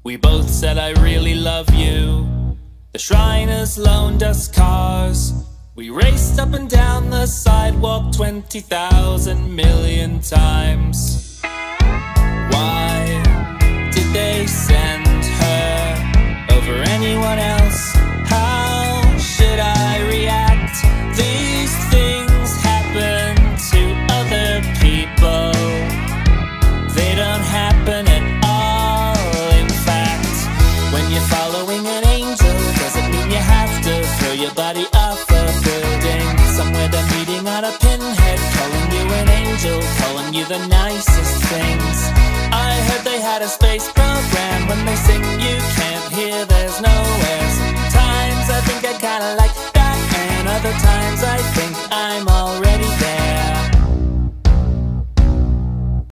We both said I really love you. The Shriners loaned us cars. We raced up and down the sidewalk 20,000 million times. Why did they send her over anyone else? How should I react? These things happen to other people. They don't happen at all, in fact. When you're following an angel, doesn't mean you have to throw your body off a building. Somewhere they're meeting on a pinhead, calling you an angel, calling you the nicest things. I heard they had a space program. When they sing you can't hear, there's no